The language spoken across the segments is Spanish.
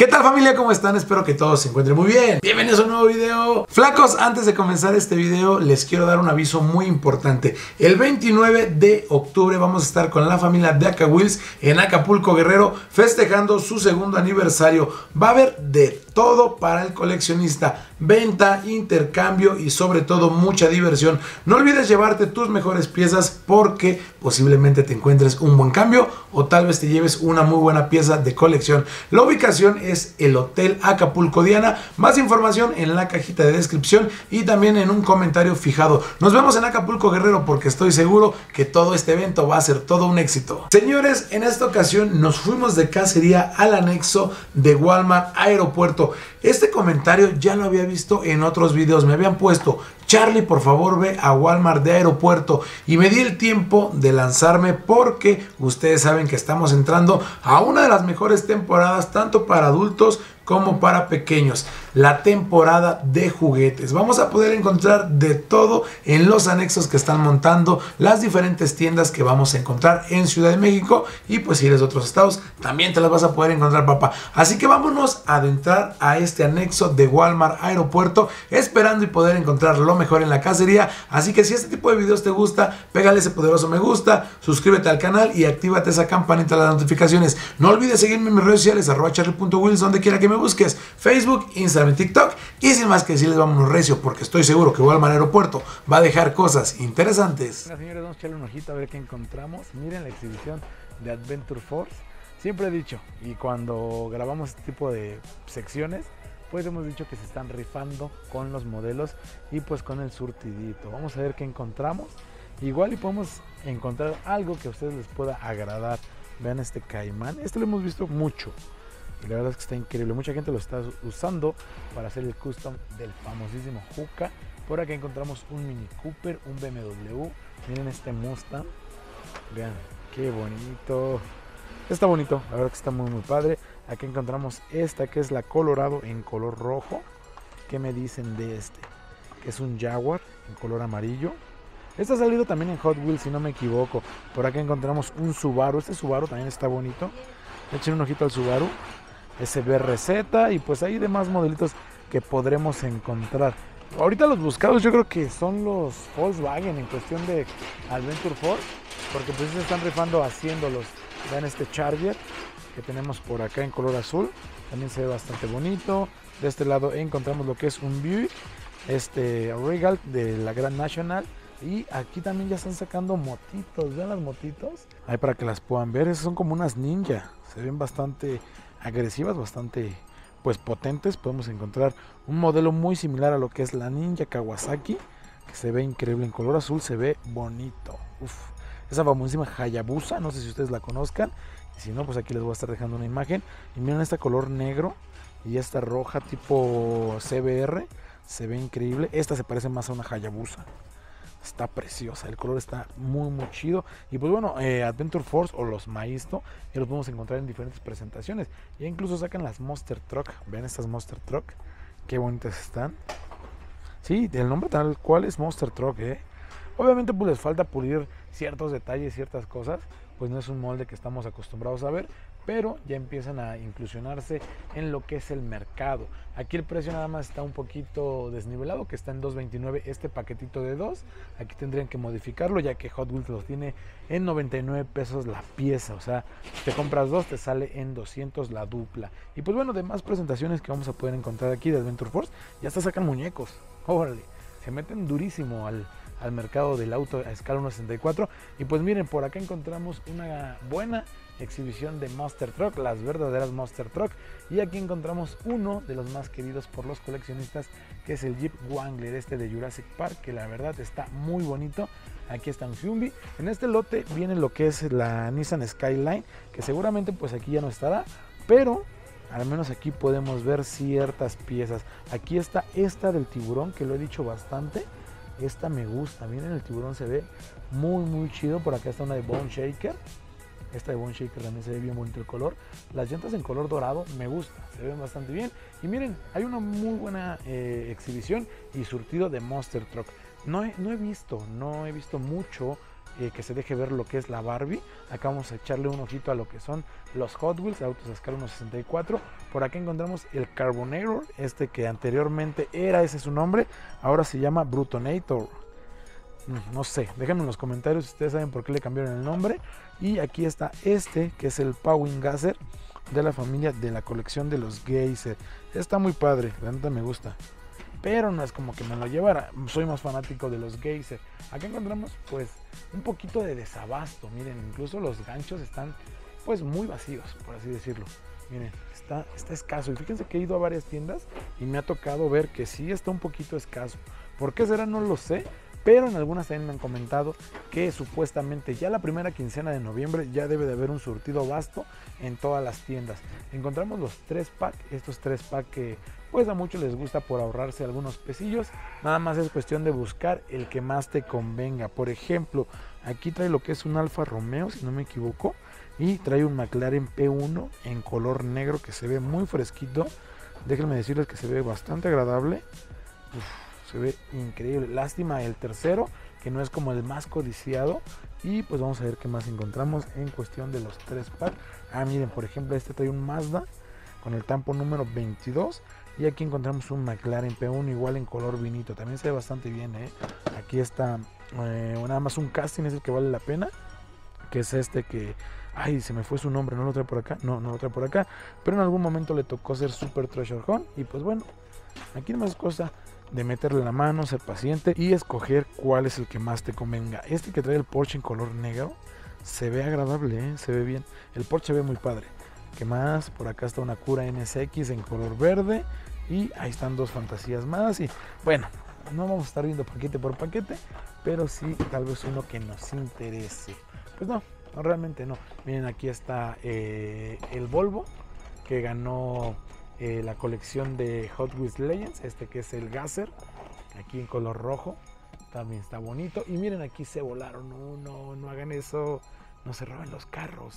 ¿Qué tal, familia? ¿Cómo están? Espero que todos se encuentren muy bien. Bienvenidos a un nuevo video. Flacos, antes de comenzar este video les quiero dar un aviso muy importante. El 29 de octubre vamos a estar con la familia de Aka Wheels en Acapulco, Guerrero, festejando su segundo aniversario. Va a haber de todo para el coleccionista: venta, intercambio y sobre todo mucha diversión. No olvides llevarte tus mejores piezas porque posiblemente te encuentres un buen cambio o tal vez te lleves una muy buena pieza de colección. La ubicación es el Hotel Acapulco Diana. Más información en la cajita de descripción y también en un comentario fijado. Nos vemos en Acapulco, Guerrero, porque estoy seguro que todo este evento va a ser todo un éxito. Señores, en esta ocasión nos fuimos de cacería al anexo de Walmart Aeropuerto. Este comentario ya lo había visto en otros videos. Me habían puesto: Charlie, por favor ve a Walmart de Aeropuerto, y me di el tiempo de lanzarme porque ustedes saben que estamos entrando a una de las mejores temporadas tanto para adultos como para pequeños, la temporada de juguetes. Vamos a poder encontrar de todo en los anexos que están montando las diferentes tiendas que vamos a encontrar en Ciudad de México, y pues si eres de otros estados también te las vas a poder encontrar, papá. Así que vámonos a adentrar a este anexo de Walmart Aeropuerto, esperando y poder encontrar lo mejor en la cacería. Así que si este tipo de videos te gusta, pégale ese poderoso me gusta, suscríbete al canal y actívate esa campanita de las notificaciones. No olvides seguirme en mis redes sociales, @charlie.wheels, donde quiera que me busques: Facebook, Instagram, TikTok. Y sin más que decirles, vámonos recio, porque estoy seguro que Walmart Aeropuerto va a dejar cosas interesantes. Bueno, señores, vamos a echarle un ojito a ver qué encontramos. Miren la exhibición de Adventure Force. Siempre he dicho, y cuando grabamos este tipo de secciones, pues hemos dicho que se están rifando con los modelos y pues con el surtidito. Vamos a ver qué encontramos. Igual y podemos encontrar algo que a ustedes les pueda agradar. Vean este caimán, este lo hemos visto mucho y la verdad es que está increíble. Mucha gente lo está usando para hacer el custom del famosísimo Juca. Por acá encontramos un Mini Cooper, un BMW. Miren este Mustang, vean qué bonito. Está bonito, la verdad que está muy padre. Aquí encontramos esta que es la Colorado en color rojo. ¿Qué me dicen de este? Que es un Jaguar en color amarillo. Este ha salido también en Hot Wheels, si no me equivoco. Por acá encontramos un Subaru. Este Subaru también está bonito. Echen un ojito al Subaru. SBRZ y pues hay demás modelitos que podremos encontrar. Ahorita los buscados yo creo que son los Volkswagen en cuestión de Adventure Force, porque pues se están rifando haciéndolos. Vean este Charger que tenemos por acá en color azul, también se ve bastante bonito. De este lado encontramos lo que es un Buick, este Regal de la Grand National, y aquí también ya están sacando motitos. Vean las motitos ahí para que las puedan ver. Esas son como unas Ninja, se ven bastante agresivas, bastante pues potentes. Podemos encontrar un modelo muy similar a lo que es la Ninja Kawasaki, que se ve increíble en color azul, se ve bonito. Uf. Esa famosísima Hayabusa, no sé si ustedes la conozcan, y si no, pues aquí les voy a estar dejando una imagen. Y miren este color negro y esta roja tipo CBR, se ve increíble. Esta se parece más a una Hayabusa, está preciosa, el color está muy chido. Y pues bueno, Adventure Force o los Maisto ya los podemos encontrar en diferentes presentaciones. Ya incluso sacan las Monster Truck. Vean estas Monster Truck, qué bonitas están. Sí, el nombre tal cual es Monster Truck, Obviamente pues les falta pulir ciertos detalles, ciertas cosas, pues no es un molde que estamos acostumbrados a ver, pero ya empiezan a inclusionarse en lo que es el mercado. Aquí el precio nada más está un poquito desnivelado, que está en $2.29 este paquetito de 2. Aquí tendrían que modificarlo, ya que Hot Wheels los tiene en 99 pesos la pieza. O sea, si te compras 2 te sale en 200 la dupla. Y pues bueno, demás presentaciones que vamos a poder encontrar aquí de Adventure Force. Ya hasta sacan muñecos, órale, se meten durísimo al mercado del auto a escala 1.64. Y pues miren, por acá encontramos una buena exhibición de Monster Truck, las verdaderas Monster Truck. Y aquí encontramos uno de los más queridos por los coleccionistas, que es el Jeep Wrangler, este de Jurassic Park, que la verdad está muy bonito. Aquí está un Hyundai. En este lote viene lo que es la Nissan Skyline, que seguramente pues aquí ya no estará, pero al menos aquí podemos ver ciertas piezas. Aquí está esta del tiburón, que lo he dicho bastante. Esta me gusta, miren, el tiburón se ve muy chido. Por acá está una de Bone Shaker. Esta de Bone Shaker también se ve bien bonito el color. Las llantas en color dorado me gusta, se ven bastante bien. Y miren, hay una muy buena exhibición y surtido de Monster Truck. No he visto mucho que se deje ver lo que es la Barbie. Acá vamos a echarle un ojito a lo que son los Hot Wheels, autos a escala 1.64. Por acá encontramos el Carbonator, que anteriormente era ese su nombre, ahora se llama Brutonator. No sé, déjenme en los comentarios si ustedes saben por qué le cambiaron el nombre. Y aquí está que es el Powin Gasser de la familia de la colección de los Geyser. Está muy padre, la neta me gusta, pero no es como que me lo llevara. Soy más fanático de los Geyser. Acá encontramos pues un poquito de desabasto. Miren, incluso los ganchos están pues muy vacíos, por así decirlo. Miren, está escaso. Y fíjense que he ido a varias tiendas y me ha tocado ver que sí está un poquito escaso. ¿Por qué será? No lo sé. Pero en algunas también me han comentado que supuestamente ya la primera quincena de noviembre ya debe de haber un surtido vasto en todas las tiendas. Encontramos los 3-pack, estos 3-pack que pues a muchos les gusta por ahorrarse algunos pesillos. Nada más es cuestión de buscar el que más te convenga. Por ejemplo, aquí trae lo que es un Alfa Romeo, si no me equivoco, y trae un McLaren P1 en color negro que se ve muy fresquito. Déjenme decirles que se ve bastante agradable. Se ve increíble. Lástima el tercero, que no es como el más codiciado. Y pues vamos a ver qué más encontramos en cuestión de los 3-pack. Miren, por ejemplo, trae un Mazda con el tampo número 22. Y aquí encontramos un McLaren P1 igual en color vinito. También se ve bastante bien, ¿eh? Aquí está nada más un casting, es el que vale la pena. Que es que... Ay, se me fue su nombre, no lo trae por acá. No lo trae por acá. Pero en algún momento le tocó ser Super Treasure Hunt. Y pues bueno, aquí no es cosa de meterle la mano, ser paciente y escoger cuál es el que más te convenga. Que trae el Porsche en color negro se ve agradable, ¿eh? Se ve bien. El Porsche se ve muy padre. ¿Qué más? Por acá está una Cura NSX en color verde. Y ahí están dos fantasías más. Y bueno, no vamos a estar viendo paquete por paquete, pero sí tal vez uno que nos interese. Pues no, realmente no. Miren, aquí está el Volvo que ganó la colección de Hot Wheels Legends, que es el Gasser, aquí en color rojo, también está bonito. Y miren, aquí se volaron, no hagan eso, no se roben los carros,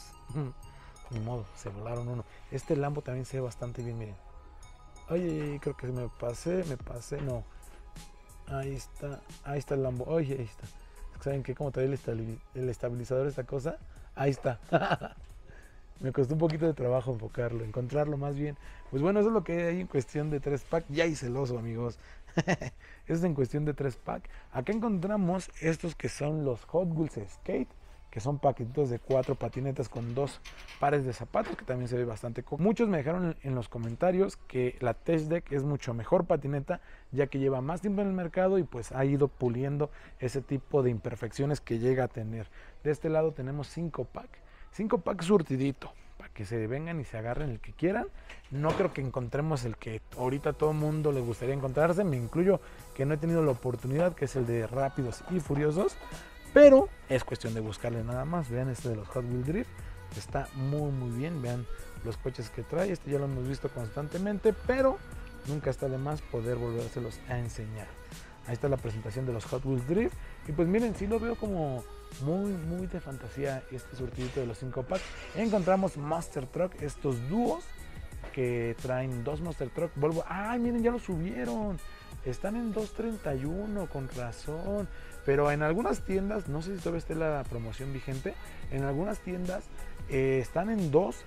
ni modo, se volaron uno. Lambo también se ve bastante bien, miren. Oye, creo que me pasé, no, ahí está el Lambo, oye, ahí está. ¿Saben qué? Como trae el estabilizador esta cosa, ahí está. Me costó un poquito de trabajo encontrarlo más bien. Pues bueno, eso es lo que hay en cuestión de 3-pack. Ya hice el oso, amigos. Eso es en cuestión de 3-pack. Acá encontramos estos que son los Hot Wheels Skate, que son paquetitos de 4 patinetas con 2 pares de zapatos, que también se ve bastante cool. Muchos me dejaron en los comentarios que la Tech Deck es mucho mejor patineta, ya que lleva más tiempo en el mercado y pues ha ido puliendo ese tipo de imperfecciones que llega a tener. De este lado tenemos 5-pack. 5-pack surtidito, para que se vengan y se agarren el que quieran. No creo que encontremos el que ahorita todo el mundo le gustaría encontrarse, me incluyo, que no he tenido la oportunidad, que es el de Rápidos y Furiosos, pero es cuestión de buscarle nada más. Vean de los Hot Wheels Drift, está muy bien. Vean los coches que trae, ya lo hemos visto constantemente, pero nunca está de más poder volvérselos a enseñar. Ahí está la presentación de los Hot Wheels Drift. Y pues miren, sí lo veo como muy de fantasía surtidito de los 5-pack. Encontramos Monster Truck, estos dúos que traen 2 Monster Truck Volvo. ¡Ay, miren, ya lo subieron! Están en 2.31, con razón. Pero en algunas tiendas, no sé si todavía está la promoción vigente, en algunas tiendas están en 2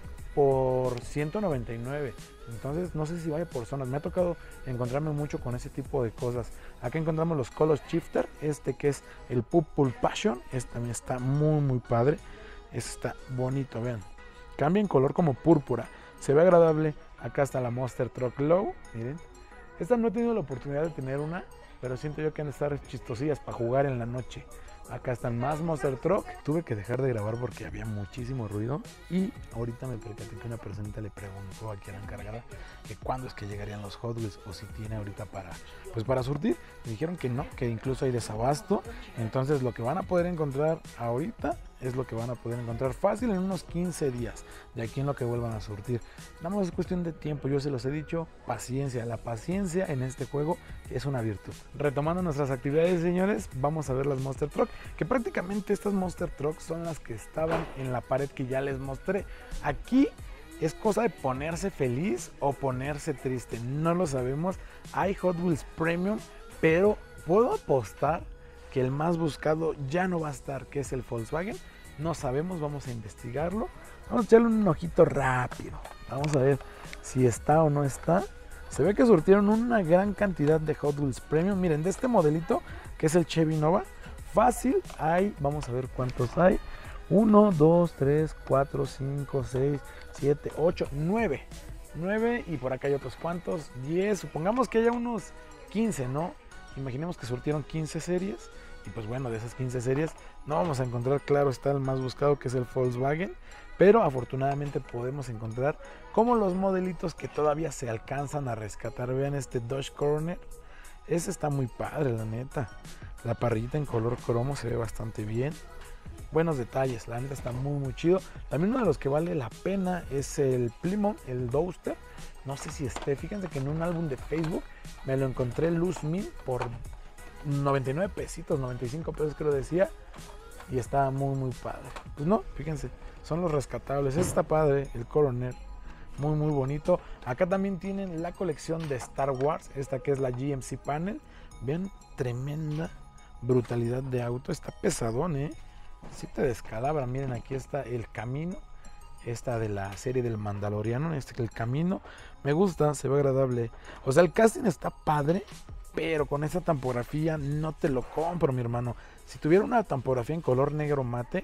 por 199. Entonces no sé si vaya por zonas. Me ha tocado encontrarme mucho con ese tipo de cosas. Acá encontramos los Color Shifter, que es el Purple Passion. También está muy padre. Está bonito, vean. Cambia en color como púrpura. Se ve agradable. Acá está la Monster Truck Low. Miren. Esta no he tenido la oportunidad de tener una, pero siento yo que han de estar chistosillas para jugar en la noche. Acá están más Monster Truck. Tuve que dejar de grabar porque había muchísimo ruido. Y ahorita me percaté que una personita le preguntó aquí a la encargada que cuándo es que llegarían los Hot Wheels o si tiene ahorita para surtir. Me dijeron que no, que incluso hay desabasto. Entonces lo que van a poder encontrar ahorita es lo que van a poder encontrar fácil en unos 15 días de aquí en lo que vuelvan a surtir. Nada más es cuestión de tiempo, yo se los he dicho, paciencia. La paciencia en este juego es una virtud. Retomando nuestras actividades, señores, vamos a ver las Monster Truck, que prácticamente estas Monster Truck son las que estaban en la pared que ya les mostré. Aquí es cosa de ponerse feliz o ponerse triste, no lo sabemos. Hay Hot Wheels Premium, pero puedo apostar que que el más buscado ya no va a estar, que es el Volkswagen. No sabemos, vamos a investigarlo. Vamos a echarle un ojito rápido. Vamos a ver si está o no está. Se ve que surtieron una gran cantidad de Hot Wheels Premium. Miren, de este modelito, que es el Chevy Nova, fácil hay, vamos a ver cuántos hay. 1, 2, 3, 4, 5, 6, 7, 8, 9. 9 y por acá hay otros cuantos, 10. Supongamos que haya unos 15, ¿no? Imaginemos que surtieron 15 series. Y pues bueno, de esas 15 series no vamos a encontrar, claro está, el más buscado, que es el Volkswagen. Pero afortunadamente podemos encontrar como los modelitos que todavía se alcanzan a rescatar. Vean este Dodge Coroner. Ese está muy padre, la neta. La parrillita en color cromo se ve bastante bien. Buenos detalles, la neta está muy chido. También uno de los que vale la pena es el Plymouth, el Duster. No sé si esté, fíjense que en un álbum de Facebook me lo encontré Luz Mint por 99 pesitos, 95 pesos creo decía. Y está muy padre. Pues no, fíjense, son los rescatables. Este está padre, el Coroner, muy bonito. Acá también tienen la colección de Star Wars, esta que es la GMC Panel. Vean, tremenda brutalidad de auto, está pesadón, sí te descalabra. Miren, aquí está el Camino, esta de la serie del Mandaloriano, el Camino, me gusta, se ve agradable. O sea, el casting está padre, pero con esa tampografía no te lo compro, mi hermano. Si tuviera una tampografía en color negro mate,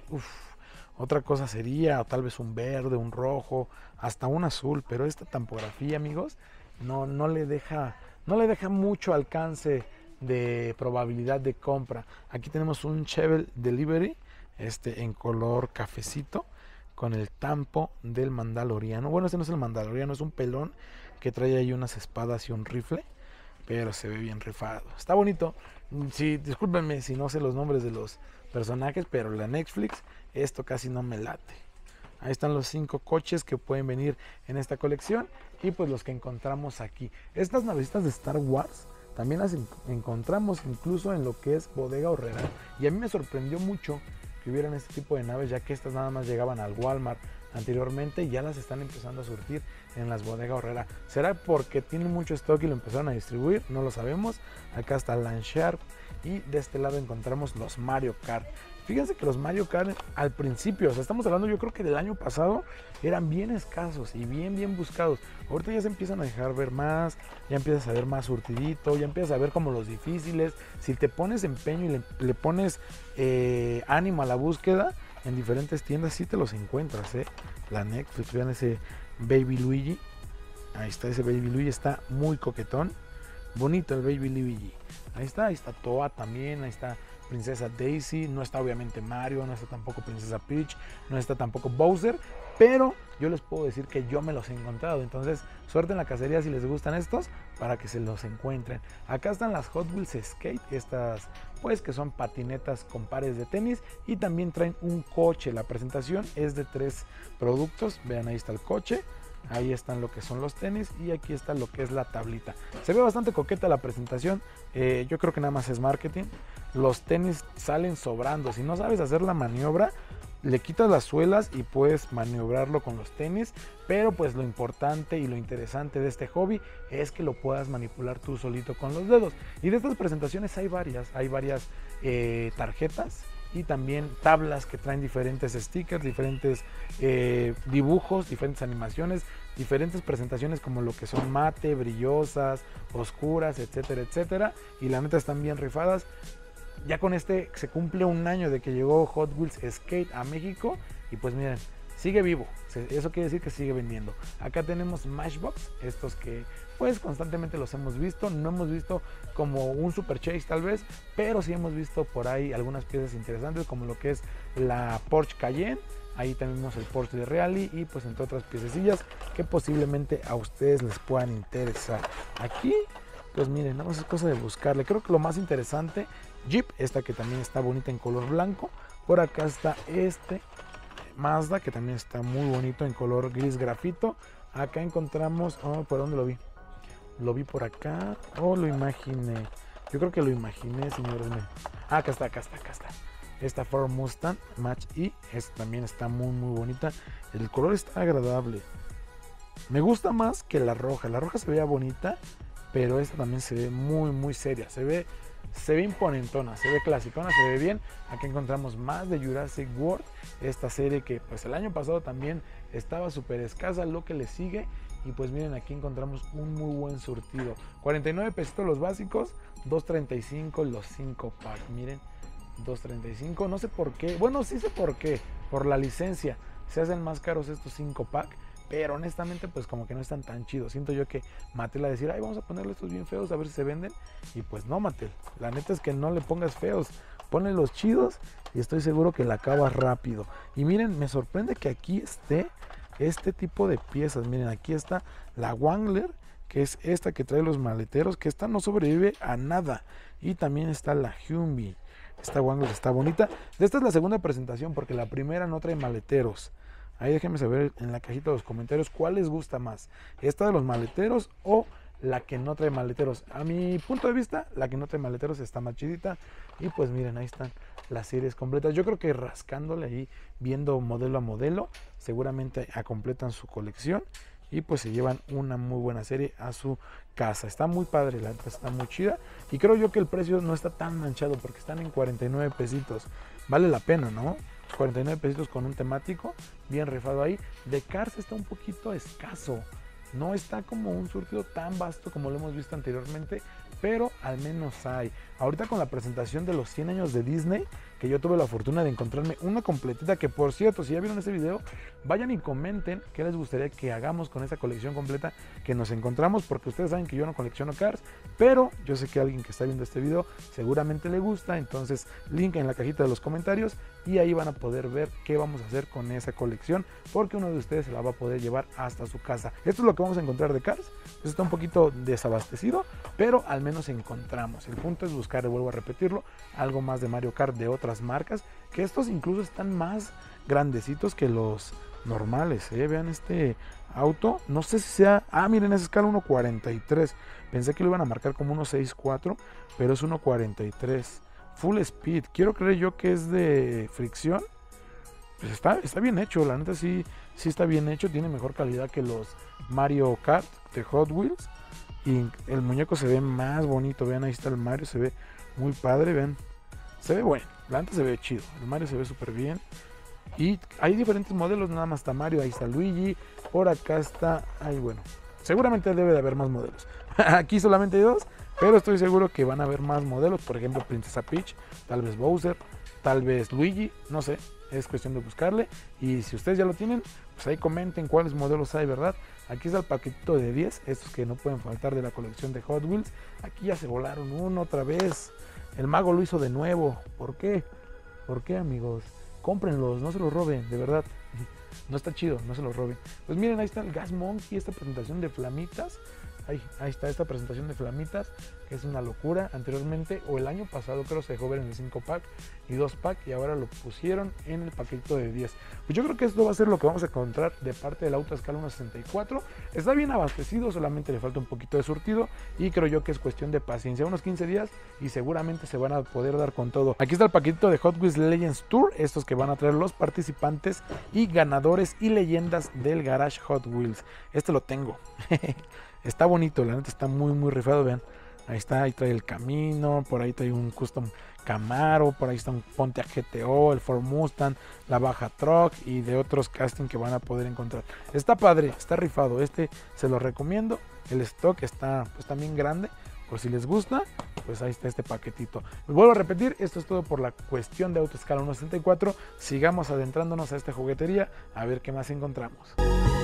otra cosa sería, o tal vez un verde, un rojo, hasta un azul, pero esta tampografía, amigos, no le deja mucho alcance de probabilidad de compra. Aquí tenemos un Chevrolet Delivery, en color cafecito, con el tampo del Mandaloriano. Bueno, este no es el Mandaloriano, es un pelón que trae ahí unas espadas y un rifle, pero se ve bien rifado. Está bonito. Sí, discúlpenme si no sé los nombres de los personajes, pero la Netflix, esto casi no me late. Ahí están los 5 coches que pueden venir en esta colección y pues los que encontramos aquí. Estas navecitas de Star Wars también las encontramos incluso en lo que es Bodega Aurrerá. Y a mí me sorprendió mucho que hubieran este tipo de naves, ya que estas nada más llegaban al Walmart anteriormente y ya las están empezando a surtir en las Bodega Aurrerá. ¿Será porque tienen mucho stock y lo empezaron a distribuir? No lo sabemos. Acá está Landshark y de este lado encontramos los Mario Kart. Fíjense que los Mario Kart al principio, o sea, estamos hablando yo creo que del año pasado, eran bien escasos y bien buscados. Ahorita ya se empiezan a dejar ver más, ya empiezas a ver más surtidito, ya empiezas a ver como los difíciles. Si te pones empeño y le pones ánimo a la búsqueda, en diferentes tiendas sí te los encuentras, La Netflix, vean ese Baby Luigi. Ahí está ese Baby Luigi, está muy coquetón. Bonito el Baby Luigi. Ahí está Toa también, ahí está Princesa Daisy, no está obviamente Mario, no está tampoco Princesa Peach, no está tampoco Bowser, pero yo les puedo decir que yo me los he encontrado. Entonces, suerte en la cacería si les gustan estos, para que se los encuentren. Acá están las Hot Wheels Skate, estas pues que son patinetas con pares de tenis y también traen un coche. La presentación es de 3 productos, vean, ahí está el coche. Ahí están lo que son los tenis y aquí está lo que es la tablita. Se ve bastante coqueta la presentación. Yo creo que nada más es marketing. Los tenis salen sobrando. Si no sabes hacer la maniobra, le quitas las suelas y puedes maniobrarlo con los tenis. Pero pues lo importante y lo interesante de este hobby es que lo puedas manipular tú solito con los dedos. Y de estas presentaciones hay varias tarjetas y también tablas que traen diferentes stickers, diferentes dibujos, diferentes animaciones, diferentes presentaciones como lo que son mate, brillosas, oscuras, etcétera, y la neta están bien rifadas. Ya con este se cumple un año de que llegó Hot Wheels Skate a México y pues miren, sigue vivo, eso quiere decir que sigue vendiendo. Acá tenemos Matchbox, estos que pues constantemente los hemos visto, no hemos visto como un Super Chase tal vez, pero sí hemos visto por ahí algunas piezas interesantes como lo que es la Porsche Cayenne. Ahí tenemos el Porsche de Rally y pues entre otras piececillas que posiblemente a ustedes les puedan interesar. Aquí pues miren, nada más es cosa de buscarle. Creo que lo más interesante, Jeep, esta que también está bonita en color blanco. Por acá está este Mazda que también está muy bonito en color gris grafito. Acá encontramos, ¿por dónde lo vi? Lo vi por acá, lo imaginé. Yo creo que lo imaginé, señores. Acá está. Esta Ford Mustang Match E, esta también está muy bonita. El color está agradable. Me gusta más que la roja. La roja se veía bonita, pero esta también se ve muy seria. Se se ve imponentona, se ve clasicona, se ve bien. Aquí encontramos más de Jurassic World, esta serie que pues el año pasado también estaba súper escasa, lo que le sigue. Y pues miren, aquí encontramos un muy buen surtido. 49 pesitos los básicos, 2.35 los 5 pack. Miren, 2.35, no sé por qué. Bueno, sí sé por qué, por la licencia. Se hacen más caros estos 5 pack. Pero honestamente pues como que no están tan chidos. Siento yo que Mattel a decir, ay, vamos a ponerle estos bien feos a ver si se venden. Y pues no, Mattel, la neta es que no le pongas feos, ponle los chidos y estoy seguro que la acabas rápido. Y miren, me sorprende que aquí esté este tipo de piezas. Miren, aquí está la Wrangler, que es esta que trae los maleteros, que esta no sobrevive a nada. Y también está la Humvee. Esta Wrangler está bonita. Esta es la segunda presentación porque la primera no trae maleteros. Ahí déjenme saber en la cajita de los comentarios cuál les gusta más, esta de los maleteros o la que no trae maleteros. A mi punto de vista, la que no trae maleteros está más chidita. Y pues miren, ahí están las series completas. Yo creo que rascándole ahí, viendo modelo a modelo, seguramente completan su colección y pues se llevan una muy buena serie a su casa. Está muy padre, la neta está muy chida. Y creo yo que el precio no está tan manchado porque están en 49 pesitos. Vale la pena, ¿no? 49 pesitos con un temático bien rifado ahí. De Cars está un poquito escaso, no está como un surtido tan vasto como lo hemos visto anteriormente, pero al menos hay. Ahorita con la presentación de los 100 años de Disney, que yo tuve la fortuna de encontrarme una completita, que por cierto, si ya vieron este video, vayan y comenten qué les gustaría que hagamos con esa colección completa que nos encontramos, porque ustedes saben que yo no colecciono Cars, pero yo sé que a alguien que está viendo este video seguramente le gusta. Entonces link en la cajita de los comentarios y ahí van a poder ver qué vamos a hacer con esa colección, porque uno de ustedes se la va a poder llevar hasta su casa. Esto es lo que vamos a encontrar de Cars. Pues está un poquito desabastecido, pero al menos encontramos. El punto es buscar, vuelvo a repetirlo, algo más de Mario Kart de otras marcas, que estos incluso están más grandecitos que los normales, Vean este auto, no sé si sea, miren, es escala 1.43, pensé que lo iban a marcar como 1.64, pero es 1.43, full speed, quiero creer yo que es de fricción. Pues está bien hecho, la neta sí está bien hecho, tiene mejor calidad que los Mario Kart de Hot Wheels. Y el muñeco se ve más bonito, vean, ahí está el Mario, se ve muy padre, vean, se ve bueno, la neta se ve chido, el Mario se ve súper bien. Y hay diferentes modelos, nada más está Mario, ahí está Luigi, por acá está, bueno, seguramente debe de haber más modelos. Aquí solamente hay 2, pero estoy seguro que van a haber más modelos, por ejemplo Princesa Peach, tal vez Bowser, tal vez Luigi, no sé, es cuestión de buscarle. Y si ustedes ya lo tienen, pues ahí comenten cuáles modelos hay, ¿verdad? Aquí está el paquetito de 10, estos que no pueden faltar de la colección de Hot Wheels. Aquí ya se volaron uno otra vez, el mago lo hizo de nuevo. ¿Por qué? ¿Por qué, amigos? Cómprenlos, no se los roben, de verdad. No está chido, no se los roben. Pues miren, ahí está el Gas Monkey, esta presentación de flamitas. Ahí está esta presentación de flamitas, que es una locura. Anteriormente, o el año pasado, creo se dejó ver en el 5 pack y 2 pack, y ahora lo pusieron en el paquetito de 10. Pues yo creo que esto va a ser lo que vamos a encontrar de parte del auto a escala 1.64. Está bien abastecido, solamente le falta un poquito de surtido, y creo yo que es cuestión de paciencia, unos 15 días, y seguramente se van a poder dar con todo. Aquí está el paquetito de Hot Wheels Legends Tour, estos que van a traer los participantes y ganadores y leyendas del Garage Hot Wheels. Este lo tengo. Está bonito, la neta está muy rifado, vean. Ahí está, ahí trae el Camino, por ahí trae un Custom Camaro, por ahí está un Pontiac GTO, el Ford Mustang, la Baja Truck y de otros casting que van a poder encontrar. Está padre, está rifado, este se lo recomiendo. El stock está pues también grande, por si les gusta, pues ahí está este paquetito. Vuelvo a repetir, esto es todo por la cuestión de auto escala 1.64. Sigamos adentrándonos a esta juguetería a ver qué más encontramos.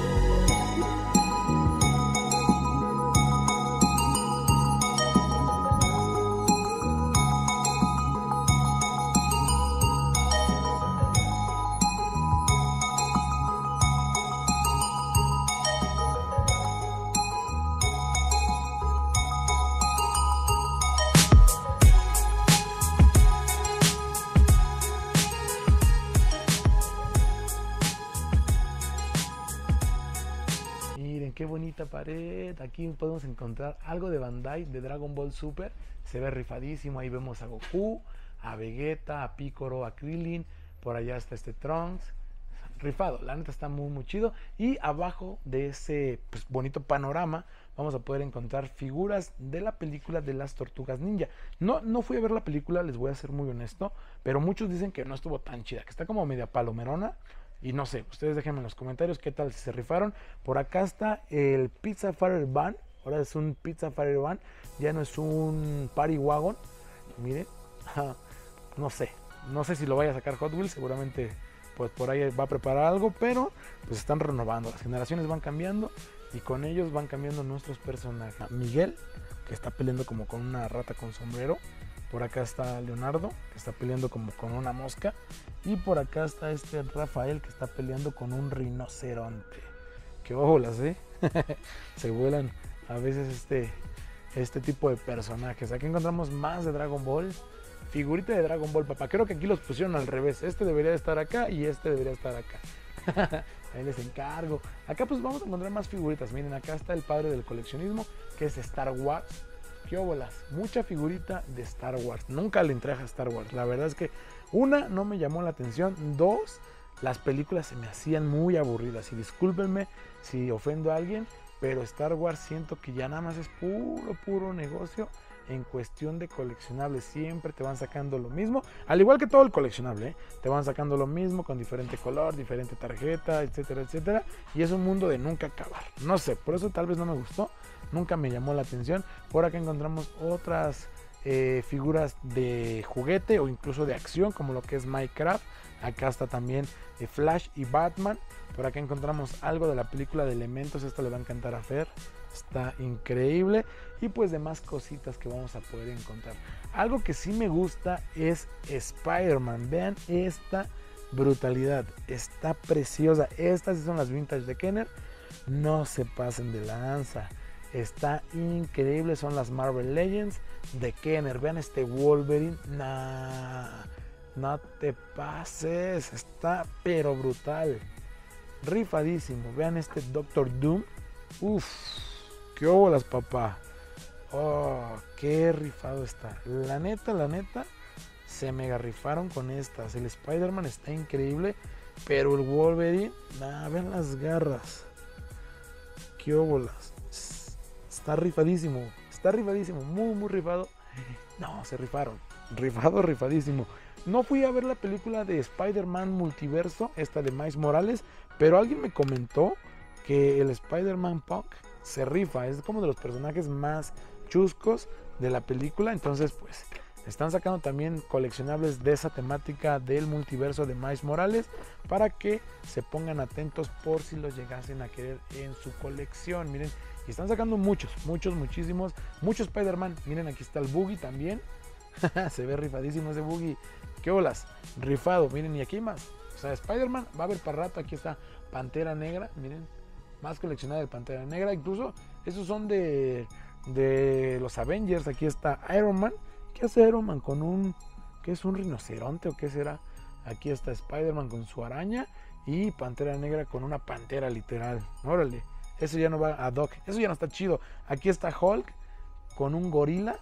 Qué bonita pared. Aquí podemos encontrar algo de Bandai de Dragon Ball Super. Se ve rifadísimo. Ahí vemos a Goku, a Vegeta, a Piccolo, a Krillin. Por allá está este Trunks. rifado, la neta está muy chido. Y abajo de ese pues, bonito panorama vamos a poder encontrar figuras de la película de las Tortugas Ninja. No fui a ver la película, les voy a ser muy honesto, pero muchos dicen que no estuvo tan chida, que está como media palomerona. Y no sé, ustedes déjenme en los comentarios qué tal si se rifaron. Por acá está el Pizza Fire Van. Ahora es un Pizza Fire Van, ya no es un Party Wagon. Miren, no sé si lo vaya a sacar Hot Wheels, seguramente pues por ahí va a preparar algo, pero pues están renovando, las generaciones van cambiando y con ellos van cambiando nuestros personajes. Miguel, que está peleando como con una rata con sombrero. Por acá está Leonardo, que está peleando como con una mosca. Y por acá está este Rafael, que está peleando con un rinoceronte. Qué ojolas, ¿eh? Se vuelan a veces este tipo de personajes. Aquí encontramos más de Dragon Ball. Figurita de Dragon Ball, papá. Creo que aquí los pusieron al revés. Este debería estar acá y este debería estar acá. Ahí les encargo. Acá pues vamos a encontrar más figuritas. Miren, acá está el padre del coleccionismo, que es Star Wars. ¿Qué óbolas? Mucha figurita de Star Wars. Nunca le entré a Star Wars. La verdad es que, una, no me llamó la atención. Dos, las películas se me hacían muy aburridas. Y discúlpenme si ofendo a alguien, pero Star Wars siento que ya nada más es puro negocio en cuestión de coleccionables. Siempre te van sacando lo mismo, al igual que todo el coleccionable, ¿eh? Te van sacando lo mismo con diferente color, diferente tarjeta, etcétera, etcétera. Y es un mundo de nunca acabar. No sé, por eso tal vez no me gustó. Nunca me llamó la atención. Por acá encontramos otras figuras de juguete o incluso de acción, como lo que es Minecraft. Acá está también Flash y Batman. Por acá encontramos algo de la película de Elementos. Esto le va a encantar a Fer. Está increíble. Y pues demás cositas que vamos a poder encontrar. Algo que sí me gusta es Spider-Man. Vean esta brutalidad. Está preciosa. Estas sí son las vintage de Kenner. No se pasen de lanza. Está increíble, son las Marvel Legends de Kenner. Vean este Wolverine. No te pases. Está pero brutal. Rifadísimo. Vean este Doctor Doom. Uf, qué óbolas, papá. Oh, qué rifado está. La neta, se mega rifaron con estas. El Spider-Man está increíble, pero el Wolverine, vean las garras. Qué óbolas. Está rifadísimo, muy rifado. No, se rifaron, rifadísimo. No fui a ver la película de Spider-Man Multiverso, esta de Miles Morales, pero alguien me comentó que el Spider-Man Punk se rifa, es como de los personajes más chuscos de la película. Entonces pues están sacando también coleccionables de esa temática del multiverso de Miles Morales, para que se pongan atentos por si los llegasen a querer en su colección. Miren, y están sacando muchísimos Spider-Man. Miren, aquí está el Boogie también. Se ve rifadísimo ese Boogie. ¿Qué olas? Rifado. Miren, y aquí hay más. O sea, Spider-Man va a haber para rato. Aquí está Pantera Negra. Miren, más coleccionada de Pantera Negra. Incluso esos son de los Avengers. Aquí está Iron Man. ¿Qué hace Iron Man con un... ¿Qué es un rinoceronte o qué será? Aquí está Spider-Man con su araña y Pantera Negra con una pantera literal. Órale, eso ya no va a Doc, eso ya no está chido. Aquí está Hulk con un gorila.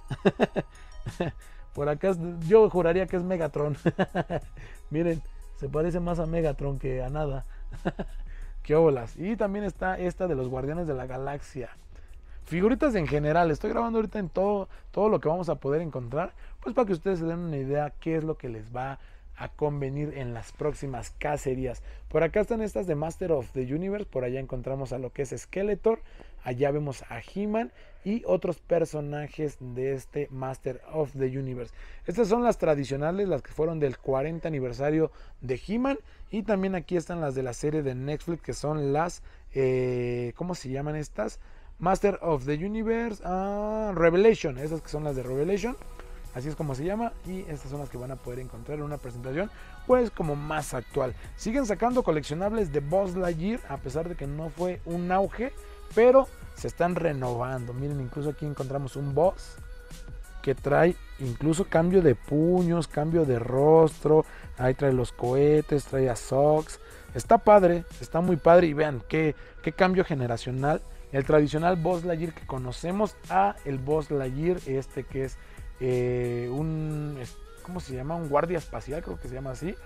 Por acá yo juraría que es Megatron. Miren, se parece más a Megatron que a nada. Qué olas. Y también está esta de los Guardianes de la Galaxia. Figuritas en general, estoy grabando ahorita en todo lo que vamos a poder encontrar, pues para que ustedes se den una idea qué es lo que les va a convenir en las próximas cacerías. Por acá están estas de Master of the Universe, por allá encontramos a lo que es Skeletor, allá vemos a He-Man y otros personajes de este Master of the Universe. Estas son las tradicionales, las que fueron del 40 aniversario de He-Man, y también aquí están las de la serie de Netflix, que son las, ¿cómo se llaman estas? Master of the Universe, Revelation, esas que son las de Revelation, así es como se llama, y estas son las que van a poder encontrar en una presentación pues como más actual. Siguen sacando coleccionables de Buzz Lightyear, a pesar de que no fue un auge, pero se están renovando. Miren, incluso aquí encontramos un Buzz que trae incluso cambio de puños, cambio de rostro, ahí trae los cohetes, trae a Sox, está padre, está muy padre. Y vean qué cambio generacional. El tradicional Buzz Lightyear que conocemos a el Buzz Lightyear este que es ¿cómo se llama? Un guardia espacial, creo que se llama así,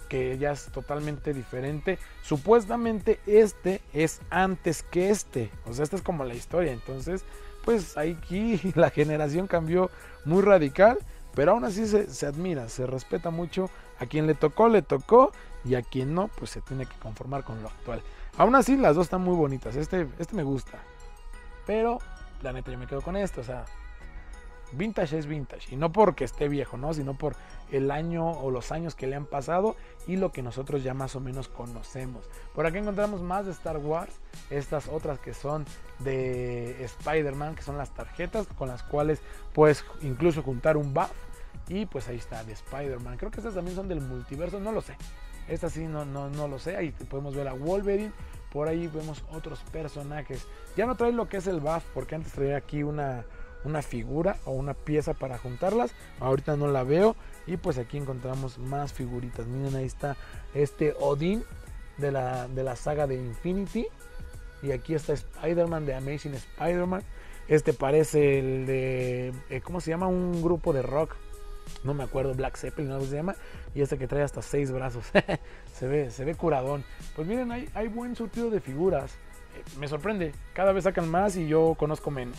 que ya es totalmente diferente. Supuestamente este es antes que este, o sea, esta es como la historia. Entonces, pues aquí la generación cambió muy radical, pero aún así se admira, se respeta mucho. A quien le tocó, y a quien no, pues se tiene que conformar con lo actual. Aún así, las dos están muy bonitas. Este me gusta, pero la neta yo me quedo con esto, o sea, vintage es vintage, y no porque esté viejo, ¿no? Sino por el año o los años que le han pasado y lo que nosotros ya más o menos conocemos. Por acá encontramos más de Star Wars, estas otras que son de Spider-Man, que son las tarjetas con las cuales puedes incluso juntar un buff. Y pues ahí está, de Spider-Man. Creo que estas también son del multiverso, no lo sé. Estas sí no lo sé. Ahí podemos ver a Wolverine. Por ahí vemos otros personajes. Ya no trae lo que es el buff, porque antes traía aquí una figura o una pieza para juntarlas. Ahorita no la veo. Y pues aquí encontramos más figuritas. Miren, ahí está este Odin de la saga de Infinity. Y aquí está Spider-Man de Amazing Spider-Man. Este parece el de... ¿cómo se llama? Un grupo de rock. No me acuerdo, Black Zeppelin, ¿no se llama? Y este que trae hasta 6 brazos. se ve curadón. Pues miren, hay buen surtido de figuras. Me sorprende. Cada vez sacan más y yo conozco menos.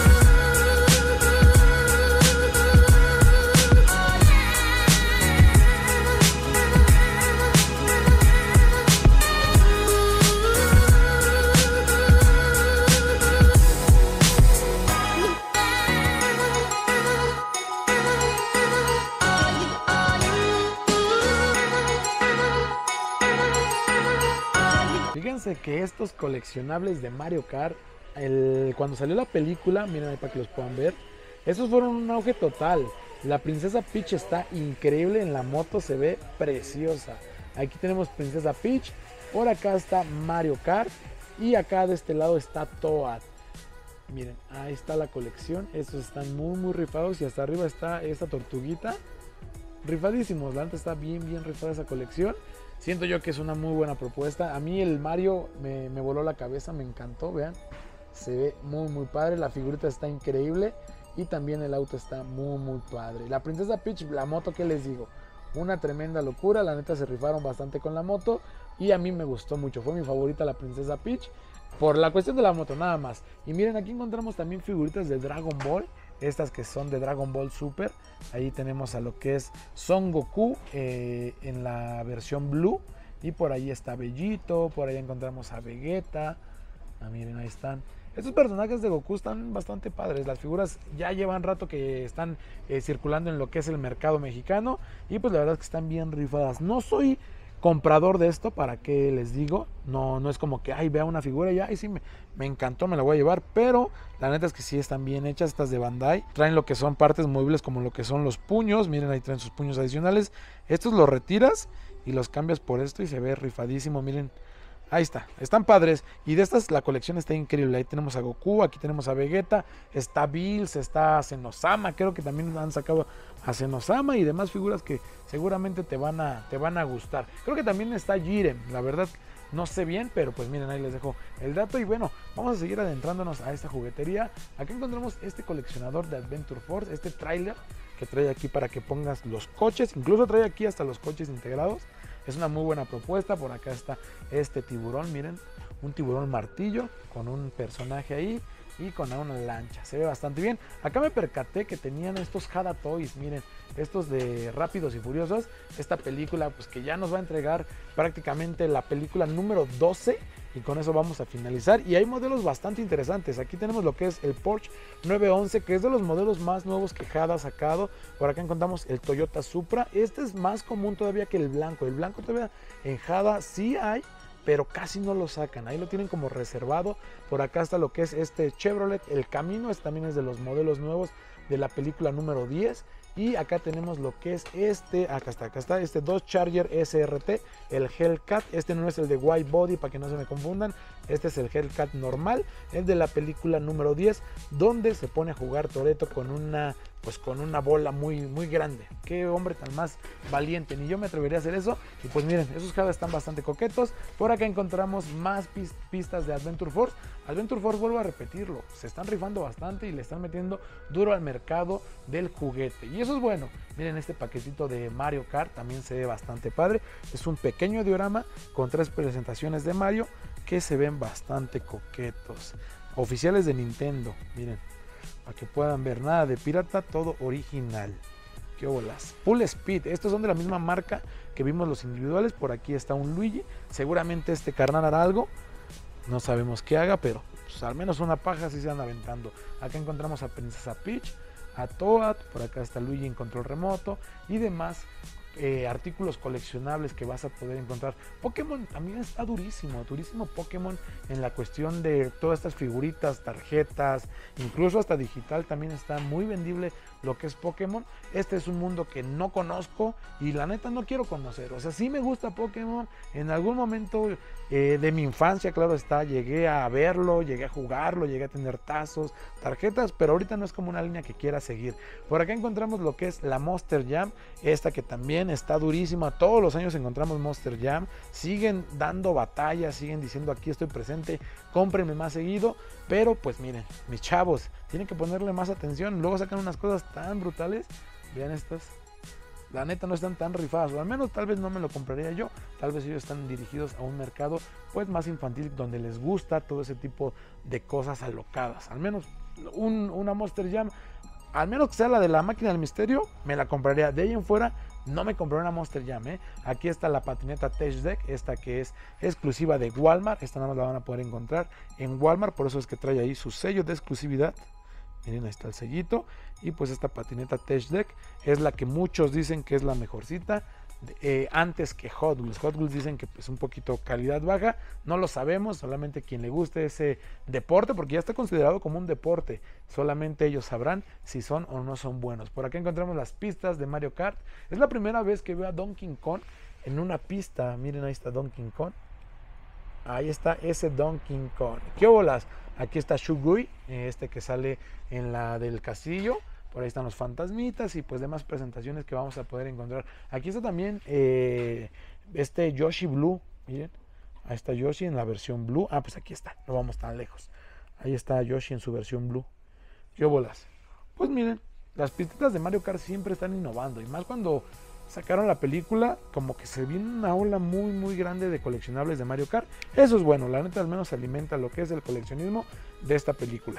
Fíjense que estos coleccionables de Mario Kart, cuando salió la película, miren ahí para que los puedan ver, estos fueron un auge total. La Princesa Peach está increíble en la moto, se ve preciosa. Aquí tenemos Princesa Peach, por acá está Mario Kart y acá de este lado está Toad. Miren, ahí está la colección, estos están muy rifados y hasta arriba está esta tortuguita. Rifadísimos, la neta está bien rifada esa colección. Siento yo que es una muy buena propuesta. A mí el Mario me voló la cabeza, me encantó, vean. Se ve muy padre, la figurita está increíble y también el auto está muy padre. La Princesa Peach, la moto, ¿qué les digo? Una tremenda locura, la neta se rifaron bastante con la moto y a mí me gustó mucho. Fue mi favorita la Princesa Peach por la cuestión de la moto, nada más. Y miren, aquí encontramos también figuritas de Dragon Ball. Estas que son de Dragon Ball Super. Ahí tenemos a lo que es Son Goku en la versión Blue. Y por ahí está Bellito. Por ahí encontramos a Vegeta. Miren, ahí están. Estos personajes de Goku están bastante padres. Las figuras ya llevan rato que están circulando en lo que es el mercado mexicano. Y pues la verdad es que están bien rifadas. No soy comprador de esto, para qué les digo, no es como que ay, vea una figura y ay, sí, me encantó, me la voy a llevar, pero la neta es que sí están bien hechas estas de Bandai. Traen lo que son partes movibles como lo que son los puños, miren, ahí traen sus puños adicionales. Estos los retiras y los cambias por esto y se ve rifadísimo, miren. Ahí está, están padres. Y de estas la colección está increíble. Ahí tenemos a Goku, aquí tenemos a Vegeta, está Bills, está Zenosama, creo que también han sacado a Zenosama y demás figuras que seguramente te van a gustar. Creo que también está Jiren, la verdad no sé bien, pero pues miren, ahí les dejo el dato. Y bueno, vamos a seguir adentrándonos a esta juguetería. Aquí encontramos este coleccionador de Adventure Force, este tráiler que trae aquí para que pongas los coches, incluso trae aquí hasta los coches integrados. Es una muy buena propuesta. Por acá está este tiburón, miren, un tiburón martillo con un personaje ahí y con una lancha, se ve bastante bien. Acá me percaté que tenían estos Hada Toys, miren, estos de Rápidos y Furiosos, esta película pues que ya nos va a entregar prácticamente la película número 12 y con eso vamos a finalizar. Y hay modelos bastante interesantes. Aquí tenemos lo que es el Porsche 911, que es de los modelos más nuevos que Hada ha sacado. Por acá encontramos el Toyota Supra. Este es más común todavía que el blanco. El blanco todavía en Hada sí hay, pero casi no lo sacan. Ahí lo tienen como reservado. Por acá está lo que es este Chevrolet El Camino. Este también es de los modelos nuevos de la película número 10. Y acá tenemos lo que es este, acá está, este Dodge Charger SRT, el Hellcat. Este no es el de White Body, para que no se me confundan. Este es el Hellcat normal, el de la película número 10, donde se pone a jugar Toretto con una pues con una bola muy grande. Qué hombre tan más valiente, ni yo me atrevería a hacer eso. Y pues miren, esos Java están bastante coquetos. Por acá encontramos más pistas de Adventure Force. Adventure Force, vuelvo a repetirlo, se están rifando bastante y le están metiendo duro al mercado del juguete. Y eso es bueno. Miren, este paquetito de Mario Kart también se ve bastante padre. Es un pequeño diorama con 3 presentaciones de Mario que se ven bastante coquetos. Oficiales de Nintendo, miren, para que puedan ver, nada de pirata, todo original. Qué bolas. Full Speed, estos son de la misma marca que vimos los individuales. Por aquí está un Luigi, seguramente este carnal hará algo, no sabemos qué haga, pero pues, al menos una paja sí se anda aventando. Acá encontramos a Princesa Peach, a Toad, por acá está Luigi en control remoto y demás artículos coleccionables que vas a poder encontrar. Pokémon también está durísimo Pokémon en la cuestión de todas estas figuritas, tarjetas, incluso hasta digital también está muy vendible lo que es Pokémon. Este es un mundo que no conozco y la neta no quiero conocer. O sea, sí me gusta Pokémon. En algún momento de mi infancia, claro está, llegué a verlo, llegué a jugarlo, llegué a tener tazos, tarjetas, pero ahorita no es como una línea que quiera seguir. Por acá encontramos lo que es la Monster Jam, esta que también está durísima. Todos los años encontramos Monster Jam, siguen dando batallas, siguen diciendo aquí estoy presente, cómprenme más seguido. Pero pues miren, mis chavos, tienen que ponerle más atención. Luego sacan unas cosas tan brutales. Vean estas, la neta no están tan rifadas, o al menos tal vez no me lo compraría yo. Tal vez ellos están dirigidos a un mercado pues más infantil, donde les gusta todo ese tipo de cosas alocadas. Al menos una Monster Jam, al menos que sea la de la máquina del misterio, me la compraría. De ahí en fuera no me compré una Monster Jam. Aquí está la patineta Tech Deck, esta que es exclusiva de Walmart. Esta nada más la van a poder encontrar en Walmart, por eso es que trae ahí su sello de exclusividad. Miren, ahí está el sellito. Y pues esta patineta Tech Deck es la que muchos dicen que es la mejorcita antes que Hot Wheels. Hot Wheels dicen que pues un poquito calidad baja, no lo sabemos, solamente quien le guste ese deporte, porque ya está considerado como un deporte, solamente ellos sabrán si son o no son buenos. Por acá encontramos las pistas de Mario Kart. Es la primera vez que veo a Donkey Kong en una pista. Miren, ahí está Donkey Kong. Ahí está ese Donkey Kong. ¿Qué bolas? Aquí está Shugui, este que sale en la del castillo. Por ahí están los fantasmitas y pues demás presentaciones que vamos a poder encontrar. Aquí está también este Yoshi Blue. Miren, ahí está Yoshi en la versión Blue. Ah, pues aquí está, no vamos tan lejos. Ahí está Yoshi en su versión Blue. ¿Qué bolas? Pues miren, las pistitas de Mario Kart siempre están innovando. Y más cuando sacaron la película, como que se viene una ola muy grande de coleccionables de Mario Kart. Eso es bueno, la neta al menos alimenta lo que es el coleccionismo de esta película.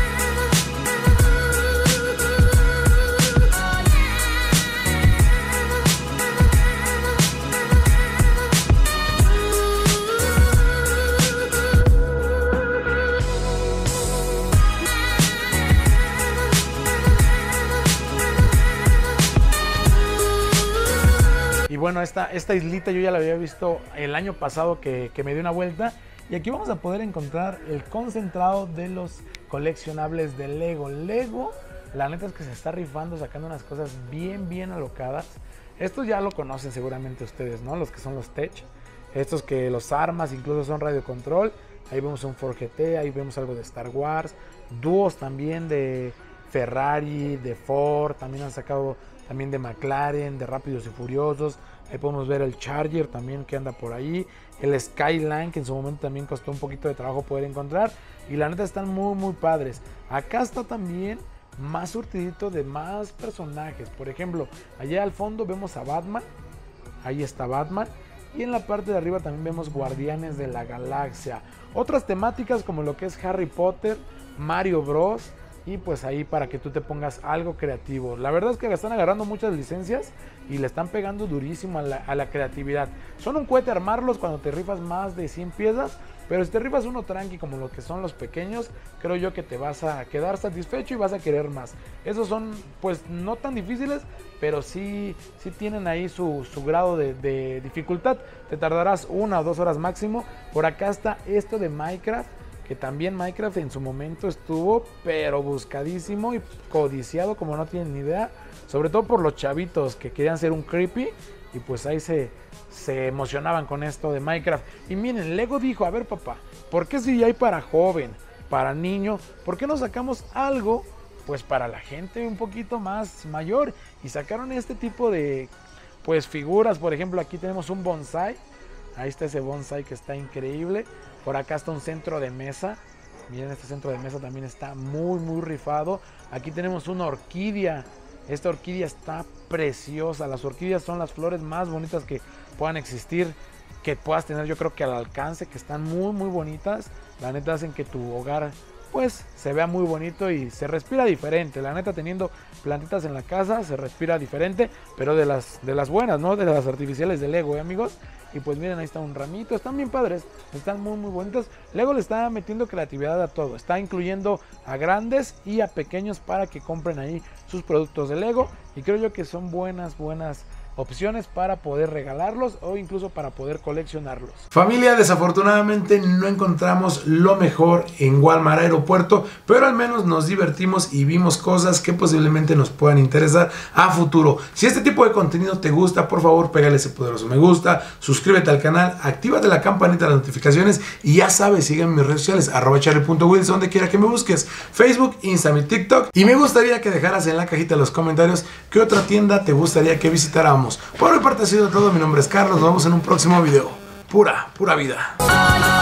Y bueno, esta islita yo ya la había visto el año pasado que me di una vuelta. Y aquí vamos a poder encontrar el concentrado de los coleccionables de Lego. Lego, la neta es que se está rifando, sacando unas cosas bien alocadas. Estos ya lo conocen seguramente ustedes, ¿no? Los que son los Tech. Estos que los armas incluso son radio control. Ahí vemos un Ford GT, ahí vemos algo de Star Wars. Dúos también de Ferrari, de Ford. También han sacado también de McLaren, de Rápidos y Furiosos. Ahí podemos ver el Charger también que anda por ahí. El Skyline, que en su momento también costó un poquito de trabajo poder encontrar. Y la neta están muy padres. Acá está también más surtidito de más personajes. Por ejemplo, allá al fondo vemos a Batman. Ahí está Batman. Y en la parte de arriba también vemos Guardianes de la Galaxia. Otras temáticas como lo que es Harry Potter, Mario Bros. Y pues ahí para que tú te pongas algo creativo. La verdad es que están agarrando muchas licencias y le están pegando durísimo a la creatividad. Son un cohete armarlos cuando te rifas más de 100 piezas. Pero si te rifas uno tranqui como lo que son los pequeños, creo yo que te vas a quedar satisfecho y vas a querer más. Esos son pues no tan difíciles, pero sí tienen ahí su grado de dificultad. Te tardarás 1 o 2 horas máximo. Por acá está esto de Minecraft, que también Minecraft en su momento estuvo pero buscadísimo y codiciado como no tienen ni idea, sobre todo por los chavitos que querían ser un creepy y pues ahí se emocionaban con esto de Minecraft. Y miren, Lego dijo, a ver papá, ¿por qué si hay para joven, para niño, por qué no sacamos algo pues para la gente un poquito más mayor, y sacaron este tipo de pues figuras. Por ejemplo, aquí tenemos un bonsai, ahí está ese bonsai que está increíble. Por acá está un centro de mesa, miren, este centro de mesa también está muy rifado. Aquí tenemos una orquídea, esta orquídea está preciosa. Las orquídeas son las flores más bonitas que puedan existir, que puedas tener, yo creo que al alcance, que están muy bonitas. La neta hacen que tu hogar pues se vea muy bonito y se respira diferente. La neta, teniendo plantitas en la casa se respira diferente, pero de las buenas, no de las artificiales de Lego, amigos. Y pues miren, ahí está un ramito, están bien padres, están muy bonitos. Lego le está metiendo creatividad a todo, está incluyendo a grandes y a pequeños para que compren ahí sus productos de Lego, y creo yo que son buenas opciones para poder regalarlos o incluso para poder coleccionarlos. Familia, desafortunadamente no encontramos lo mejor en Walmart Aeropuerto, pero al menos nos divertimos y vimos cosas que posiblemente nos puedan interesar a futuro. Si este tipo de contenido te gusta, por favor pégale ese poderoso me gusta, suscríbete al canal, actívate la campanita de las notificaciones y ya sabes, sígueme en mis redes sociales, @charlie.wilson, donde quiera que me busques, Facebook, Instagram y TikTok. Y me gustaría que dejaras en la cajita de los comentarios qué otra tienda te gustaría que visitáramos. Por mi parte ha sido todo, mi nombre es Carlos, nos vemos en un próximo video. Pura vida.